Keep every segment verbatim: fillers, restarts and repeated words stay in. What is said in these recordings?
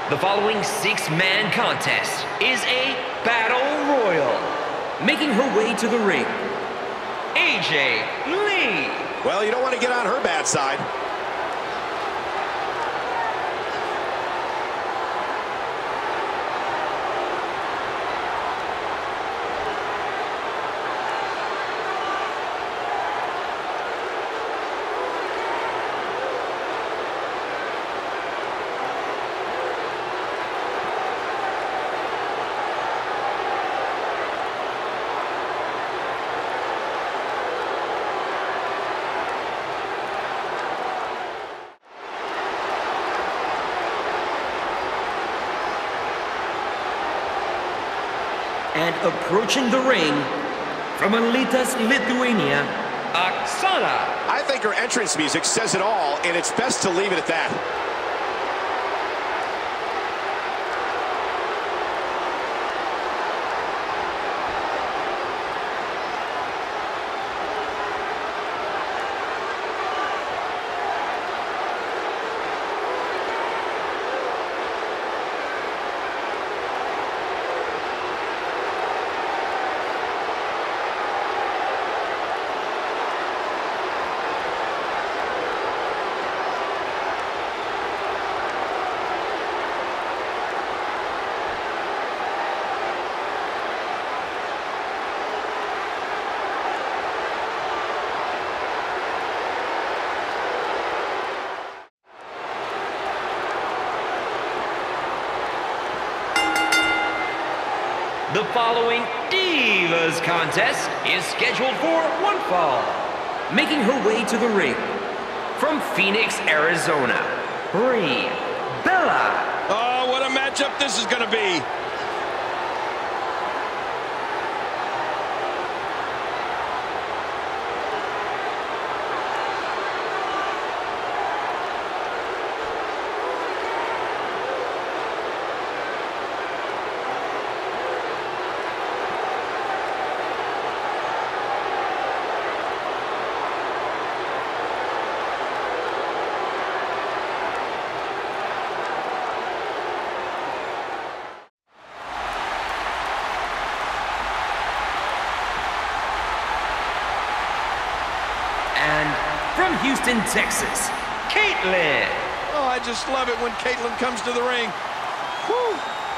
The following six-man contest is a battle royal. Making her way to the ring, A J Lee. Well, you don't want to get on her bad side. And approaching the ring, from Alytus, Lithuania, Oksana. I think her entrance music says it all, and it's best to leave it at that. The following Divas contest is scheduled for one fall. Making her way to the ring, from Phoenix, Arizona, Brie Bella. Oh, what a matchup this is going to be. From Houston, Texas, Kaitlyn. Oh, I just love it when Kaitlyn comes to the ring. Whew.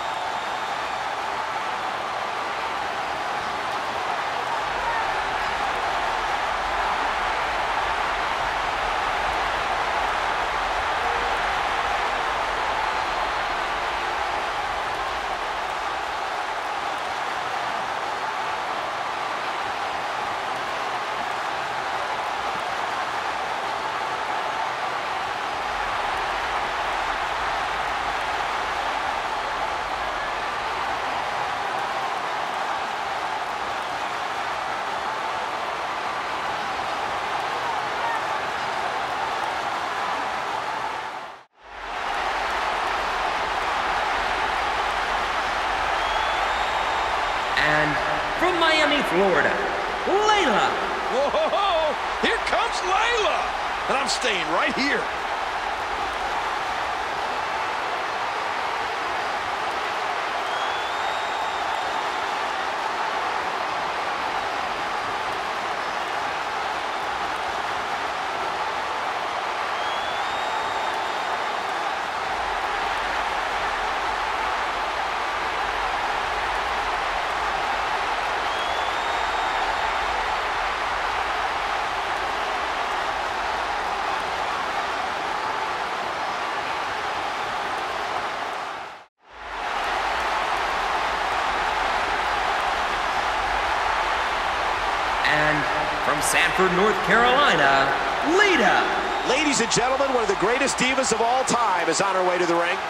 From Miami, Florida, Layla. Whoa, here comes Layla. And I'm staying right here. From Sanford, North Carolina, Lita. Ladies and gentlemen, one of the greatest divas of all time is on her way to the ring.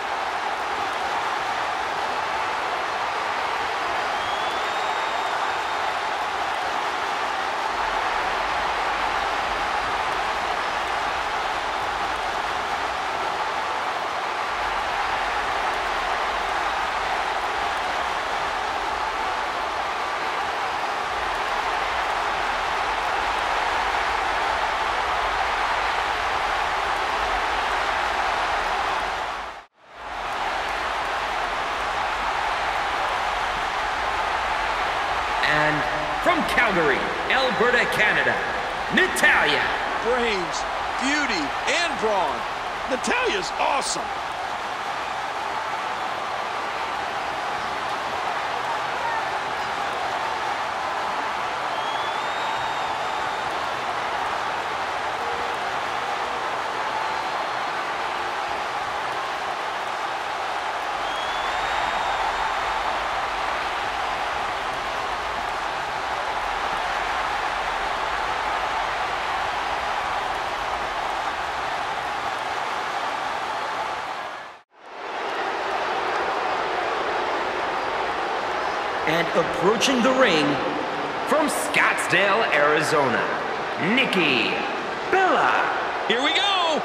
Calgary, Alberta, Canada, Natalya. Brains, beauty, and brawn. Natalya's awesome. And approaching the ring, from Scottsdale, Arizona, Nikki Bella. Here we go.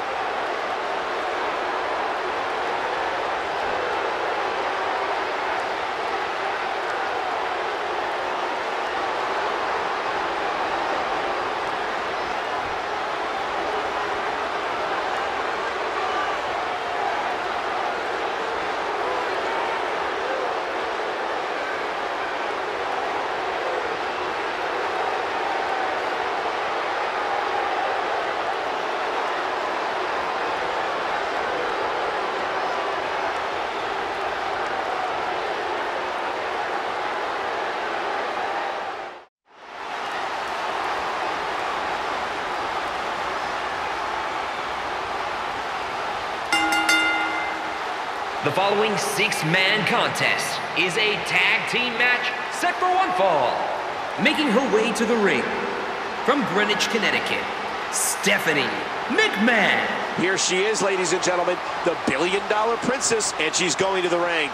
The following six-man contest is a tag team match set for one fall. Making her way to the ring, from Greenwich, Connecticut, Stephanie McMahon. Here she is, ladies and gentlemen, the billion-dollar princess, and she's going to the ring.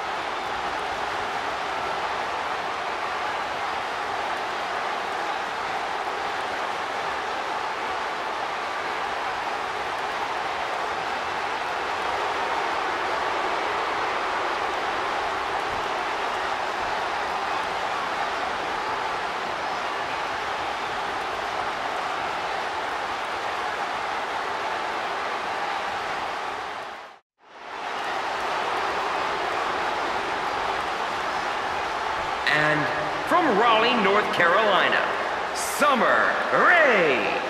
And from Raleigh, North Carolina, Summer Rae.